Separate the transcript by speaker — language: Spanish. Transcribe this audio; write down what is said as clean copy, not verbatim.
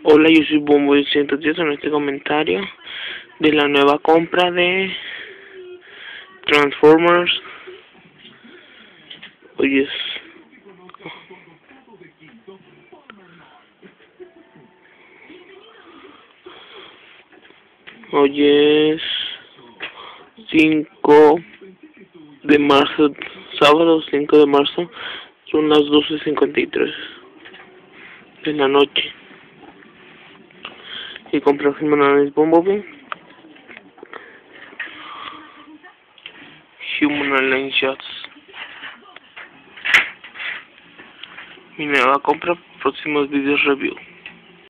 Speaker 1: Hola, yo soy Bombo 110 en este comentario de la nueva compra de Transformers. Hoy es 5 de marzo, sábado 5 de marzo, son las 12:53 de la noche. Y compré Humanoid Bumblebee, Humanoid Shots. Mi nueva compra, próximos videos review.